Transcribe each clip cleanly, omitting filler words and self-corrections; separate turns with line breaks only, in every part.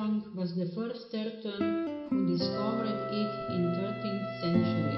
Zhuang was the first Terton who discovered it in 13th century.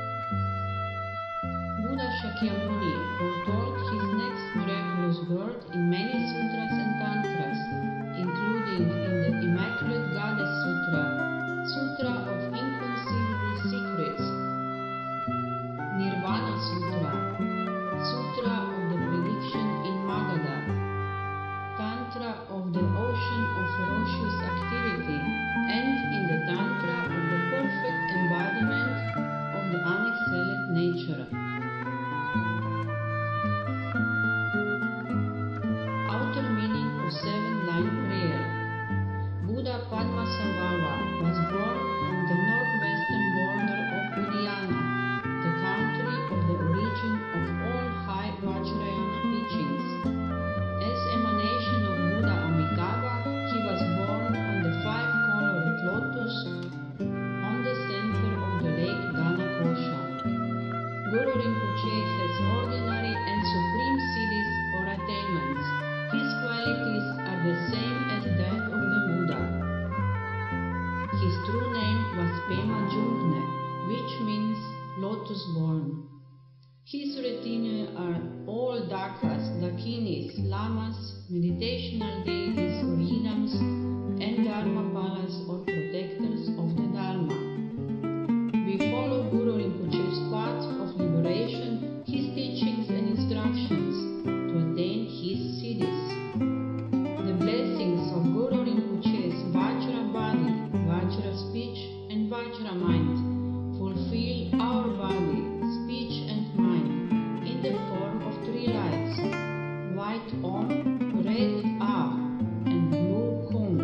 Buddha Shakyamuni foretold his next miraculous birth in many sutras and tantras, including in the Immaculate Goddess Sutra, Sutra of Inconceivable Secrets, Nirvana Sutra, Sutra of the Prediction in Magadha, Tantra of the Ocean of Ferocious Activity, and in the Tantra of the Perfect Embodiment of the Unexcelled Nature. Outer meaning of seven-line prayer. Buddha Padmasambhava was born on the northwestern border of Udayana, the country of the origin of all high Vajrayana teachings. As emanation of Buddha Amitabha, he was born on the five-colored lotus on the center of the lake Ganakosha. Guru Rinpoche has ordinary and supreme siddhis or attainments. His qualities are the same as that of the Buddha. His true name was Pema Jungne, which means lotus born. His retinue are all dakas, dakinis, lamas, meditational deities or yidams, and dharmapalas or protectors of the Dharma. We follow Guru Rinpoche's path of liberation, his teachings and instructions to attain his siddhis. The blessings of Guru Rinpoche's Vajra body, Vajra speech and Vajra mind fulfill our body, speech and mind in the form of three lights: white Om, red Ah, and blue Hung.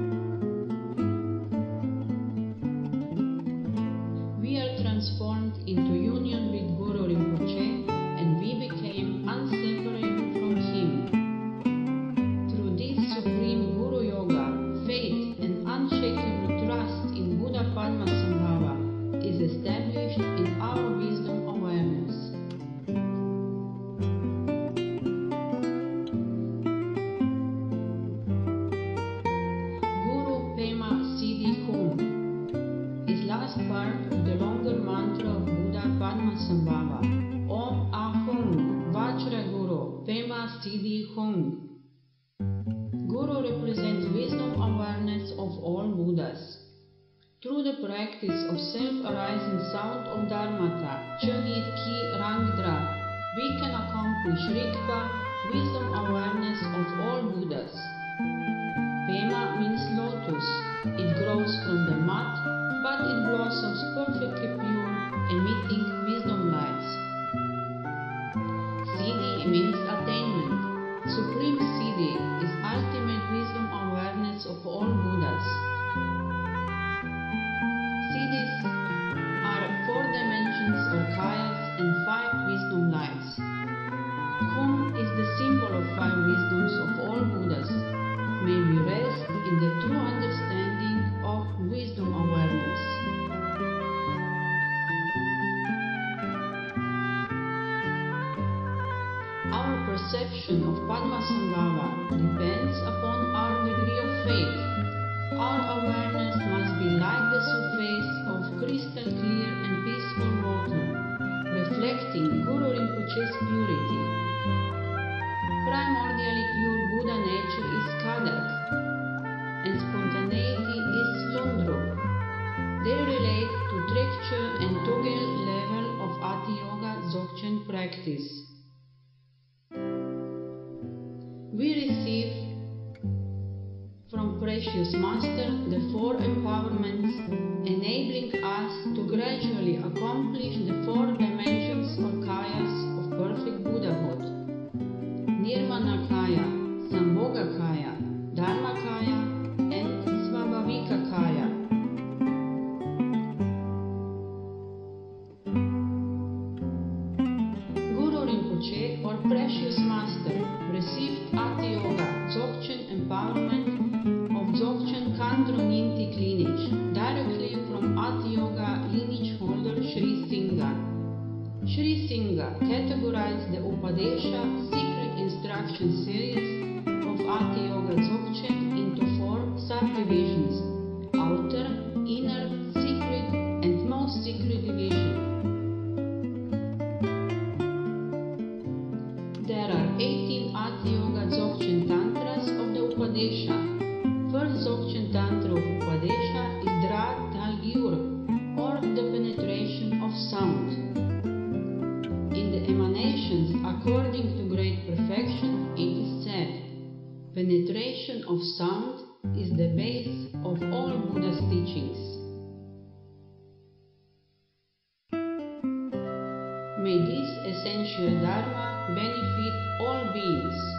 We are transformed into union with Guru Rinpoche and we became inseparable from him. Through this supreme Guru Yoga, faith and unshakable trust in Buddha Padmasambhava is established in our wisdom awareness. Guru Pema Siddhi Hum is last part of the longer mantra of Buddha Padmasambhava. Om Ahum Vajra Guru Pema Siddhi Hum. Guru represents wisdom awareness of all Buddhas. Through the practice of self-arising sound of Dharmata, Chagit Ki Rangdra, we can accomplish Rikpa, wisdom awareness of all Buddhas. Pema means lotus. It grows from the mud, but it blossoms perfectly pure, emitting wisdom lights. Siddhi means attainment. Supreme Siddhi is ultimate wisdom awareness of all Buddhas. Siddhis are four dimensions or kayas and five wisdom lights. Hum is the symbol of five wisdoms of all Buddhas. May we rest in the true understanding of wisdom awareness. Our perception of Padmasambhava depends upon our degree of faith. Our awareness must be like the surface of crystal clear and peaceful water, reflecting Guru Rinpoche's purity. Primordially pure Buddha nature is Kadak, and spontaneity is Lundrup. They relate to Trekchö and Togel level of Atiyoga-Dzogchen practice. We receive from Precious Master the four empowerments, enabling us to gradually accomplish the four dimensions or kayas of perfect Buddhahood: Nirvana Kaya, Sambhoga Kaya, Dharma Kaya, and Svabhavika Kaya. Guru Rinpoche, or Precious Master, received Atiyoga-Dzogchen empowerment of Dzogchen Lineage directly from Atiyoga-Lineage holder Sri Singha. Sri Singha categorized the Upadesha secret instruction series of Atiyoga-Dzogchen into four subdivisions. penetration of sound is the base of all Buddha's teachings. May this essential Dharma benefit all beings.